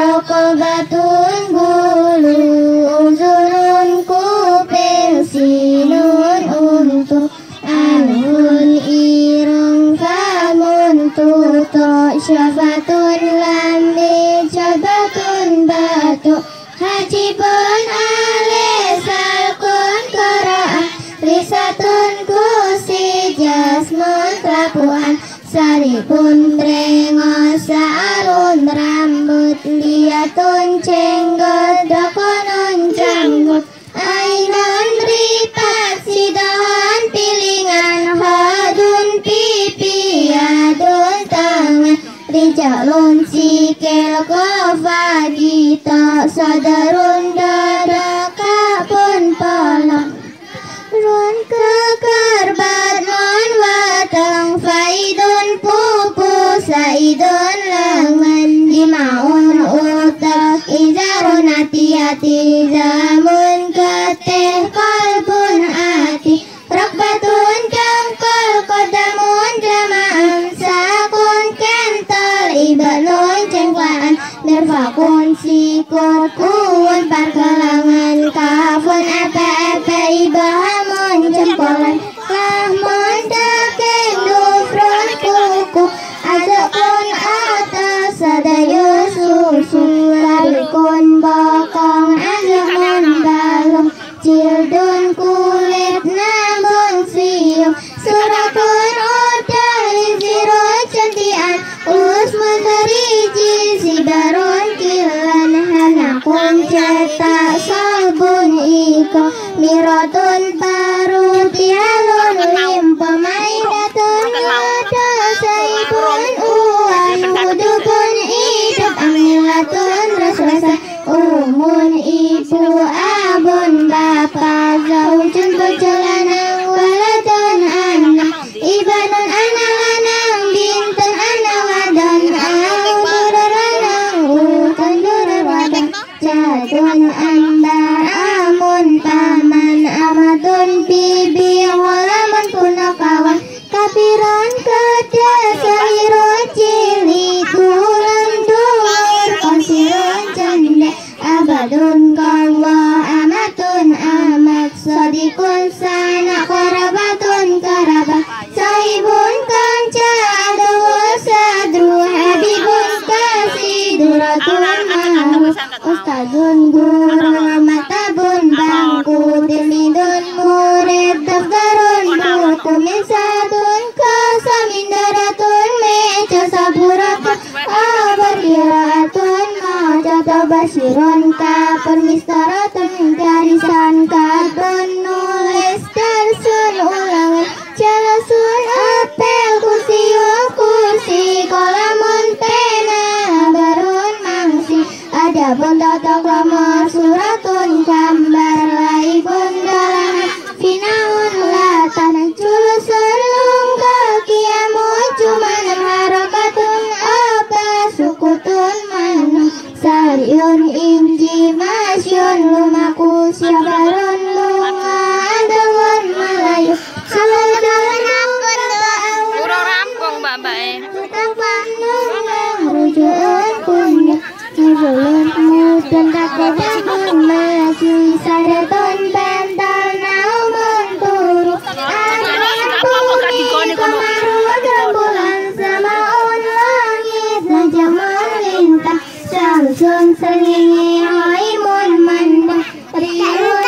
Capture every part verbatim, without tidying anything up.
rokobatun bulu, uzunun kuping, sinun untuk, anun irung, famun tuto, syafatun lambi, jabatun batu, hajibun alisal kun kora'ah, risatun kusi jasmun telapuan, saripun brengos sarun rambut, liatun cenggot dokonun janggut, ainun ripat sidoan pilingan, hadun pipi adun tangan, rijalun sikil kofa gita, sadarun dada kapun polong, run kekerbat non watang, faidun pupu saidun lengan, dimaun utak izarun hati-hati, zamun keteh kalbun ati, rakbatun jangkol kodamun jamaam, sakun kental ibalun cengklaan, mirfakun sikut kuun parkelangan, kafun apa-apa ibahamun jempolan, lahmun dakin dufrun kuku, adakun atas sadayu susu, larikun bakang azamun balong, cildun kulit namun siung, suratun udali zirun cantian, usmun teriji sibarun kilan, hanakun cetak sabun iko, mirotun paruti halun limpa, maidatun wada saibun uan, hudupun hidup amilatun rasa-rasa, umun ibu abun bapa, zaujun perjalanan waladun anak, ibanun anak-anak bintun anak wadan, auduraranang utan durawadan, jadun ambar amun paman, amadun bibi holaman punakawan, kapiran kerja sahirun cili, tulang dur konsirun canda, abadun kawa amatun amat, sadikun sana karabatun karabat, sahibun kanca adawul sadru, habibun kasih duratun mahus, ustadun guru matabun bangku, tilidun murid daftarun buku, misatun kasamindaratun meja saburatun, abarkiraatun majata basirun kapun mistaratun, garisan kadun nulis darsun ulangan, jelasun apel kursiun kursi, kolamun pena barun mangsi, adabun tata kamar suratun gambar, laibun dalaman finaun latan, julusun lungkal kiamun cuman harakatun apa sukutun manung, sariun inji masyun lumaku syabarun lunga adawun malayu, saladun Pura rampung mbak-mbak. rujukan punya, ngibulun mudun takabahun maju, sadatun pental naumun turu, aman puri kemaru rembulan, samaun langit najamun lintah, samsun selingi haimun mandang, riun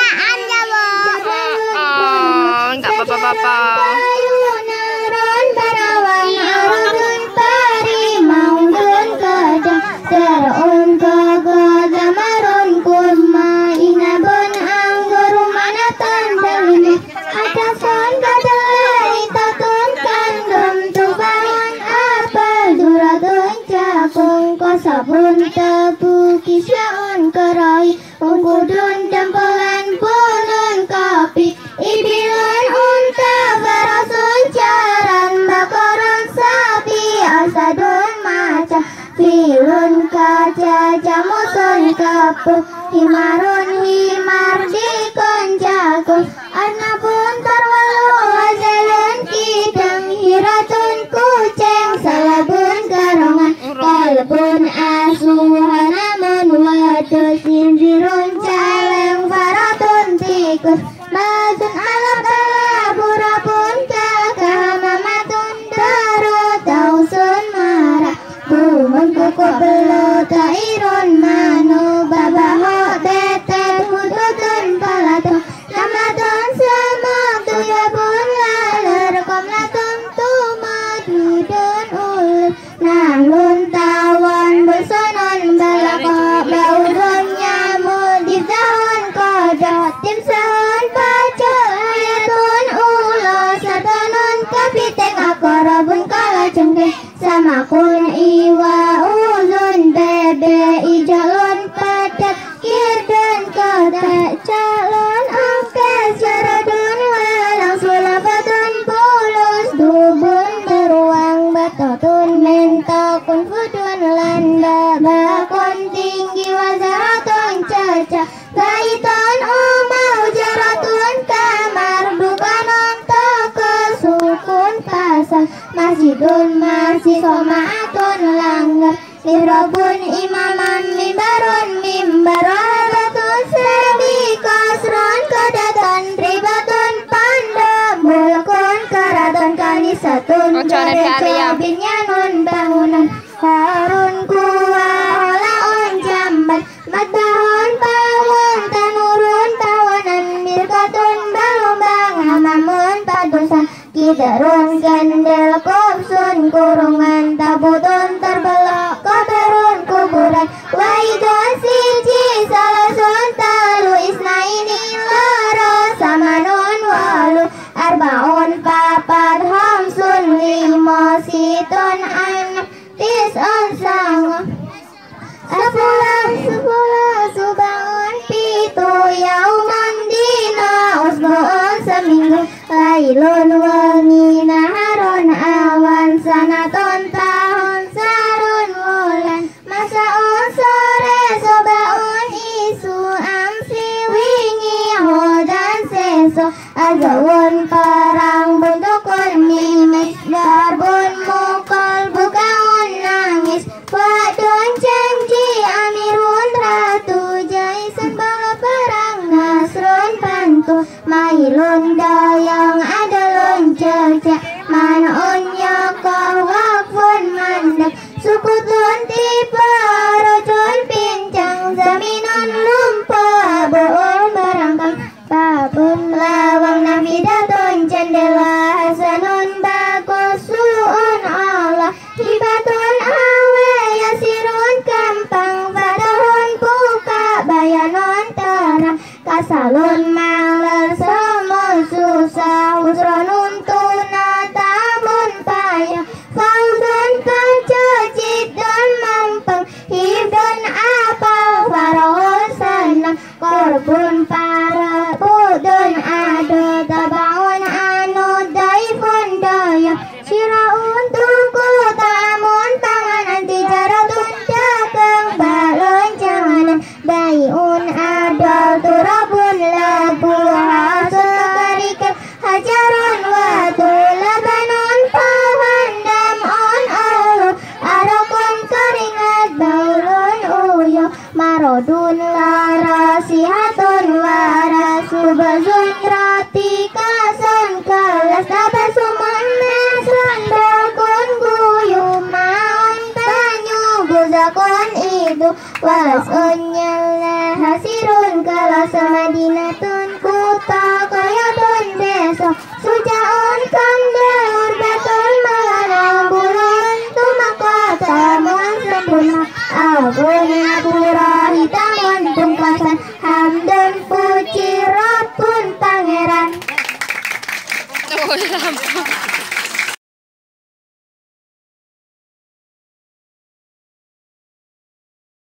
Oh, enggak apa-apa. Ayunaron parawang arun pari maudun kadang, terun kagoda marun kurma, inabun anggur manatan dalini, atasan kadalai tatun kandum, tubangan apel duradun cakung, kosabun tebu kisyaun kerai, ungkudun dempelan punun kopi, ibilun unta barasun caran, bakarun sapi asadun maca, filun kaca jamusun kapuk, himarun himar dikon jagung, arnabun tarwalu azalun kidang, hiratun kucing salabun karongan, kalbun asuhanamun Fatus inzirun caleng faratun tikus Matun ala kala burapun kakamamatun daro tausun marah Bumun kuku belu tairun manu babaho betet hudutun palatu Namatun semak tuyabun laler komlatun tumadudun ulut Nanglun tawan bersonon balako baurun nyamud di daun kodok Tim sahun pacu ayatun ulo satanun kapitek akorabun kala cengkeh sama kun iwa ulun bebe ijalun padat kirdun kotak calon angke jaradun walang sulabatun pulus dubun beruang batotun mentakun fudun landa bakun tinggi wazaratun caca gaiton umau jaratun kamar bukanon toko sukun pasang masjidun masih somaatun langgar mihrabun imaman mimbarun mimbarun batun serbi kasron kedaton ribatun panda mulkun keraton kanisatun gereja binyanun bangunan harun kuwa laun jamban matahun pawon tanurun tawanan mirkatun balumbang hamamun padusan kidarun gandel kopsun kurungan tabutun terbelok koberun kuburan waidun siji salasun talu isnaini loro samanun walu arbaun papat hamsun limo situn anak tisun sangun sepuluh sepuluh subangun pitu yauman dina usbuun seminggu lailun wangi naharun awan sanaton tahun sarun wulan masaun sore sobaun isu amsi wingi hodan seso agawun parang bentukun mimis barbun mukul bukaun nangis wadun janji amirun ratu jaisan bala perang nasrun pantu mailun dayang adalun cerca manun yakau wakfun mandak sukutun tipe rojun pincang zaminun lumpah buun barangkang babun lawang nafidatun cendela hasanun bagus suun Allah hibatun awe yasirun kampang fatahun buka bayanun terang kasalun maler semul susah usronun tuna tamun payah faudun pacocit dan mampang hibdun apal farahun senang korbun para budun ado tabaun anu daifun daya siraun tungku tamun panganan tijaratun dagang balon janganan bayun adal turabun labu hasul karikan hajarun watu labanun pahan damun alu arakun keringat baulun uyo marodun lara sihatun waras subazun roti kasan kalas tabasumun mesran bakun guyu maun banyu guzakun itu walas unyel